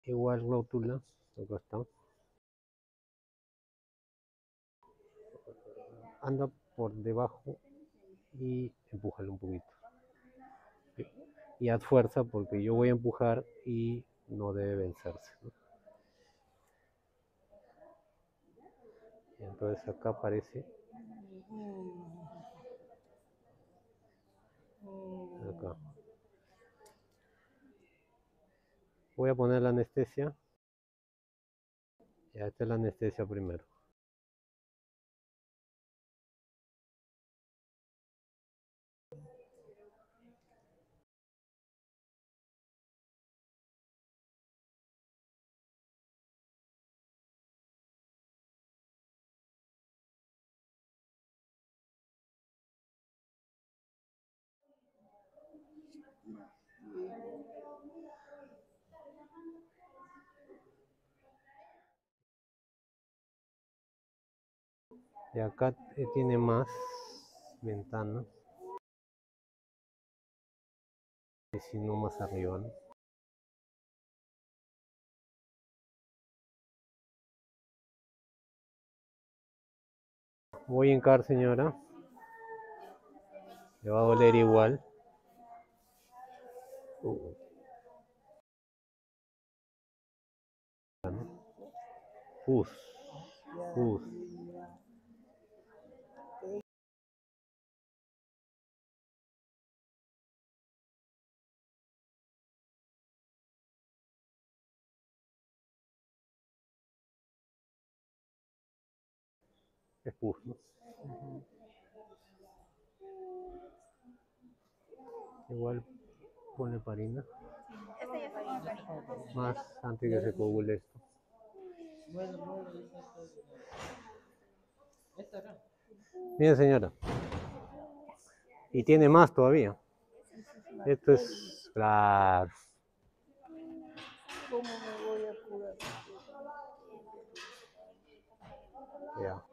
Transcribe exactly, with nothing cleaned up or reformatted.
Igual rótula, acá está. Anda por debajo y empújalo un poquito. Y haz fuerza porque yo voy a empujar y no debe vencerse, ¿no? Entonces acá aparece. Acá. Voy a poner la anestesia. Ya, esta es la anestesia primero. Y acá tiene más ventanas. Y si no, más arriba, ¿no? Voy a hincar, señora. Le va a doler igual. Uh. Pus. Pus. Es pus, ¿no? Uh-huh. Igual pone parina. Este ya está con parina. Más antes que se coagule esto. Bien, señora. Y tiene más todavía. Esto es claro. ¿Cómo me voy a curar? Ya.